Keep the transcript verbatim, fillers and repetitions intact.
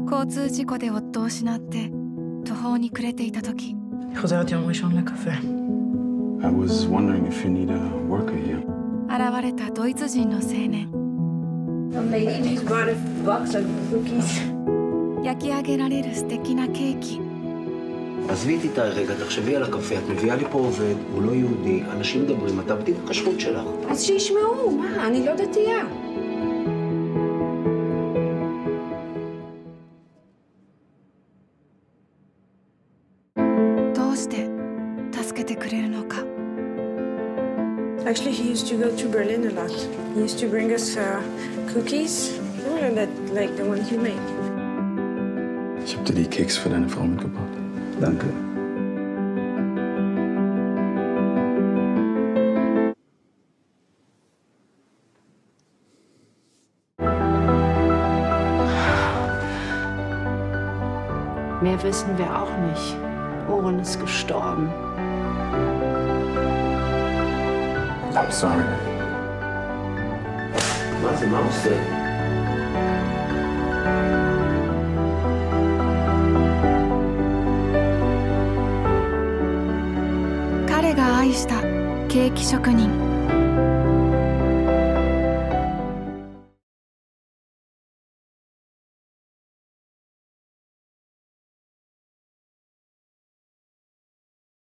交通事故で夫を失って途方に暮れていた時、 היא חוזרת יום ראשון לקפה. I was wondering if you need a worker here. 現れたドイツ人の青年。 A lady just bought a box of cookies. 焼き上げられる素敵なケーキ。 עזבי את איתי רגע, תחשבי על הקפה, את מביאה לי פה עובד, הוא לא יהודי, אנשים מדברים, אתה בדיוק הכשרות שלך. אז שישמעו, מה? אני לא דתייה. どうして助けてくれるのか。 Actually, he used to go to Berlin a lot. He used to bring us uh, cookies, similar that like the ones you make. Ich habe dir die Keks für deine Frau mitgebracht. Danke. Mehr wissen wir auch nicht. Oren ist gestorben. I'm sorry. מה זה, מה עושה? 彼が愛したケーキ職人。